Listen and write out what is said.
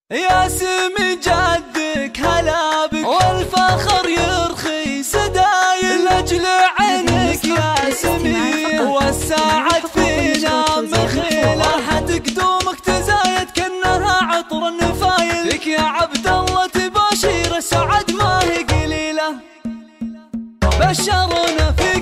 يا سمي جدك هلا بك والفخر يرخي سدايل لاجل عينك يا سمي والساعد فينا مخيله راحتك دومك تزايد كأنها عطر النفايل لك يا عبد الله تباشير السعد ما هي قليله بشرنا في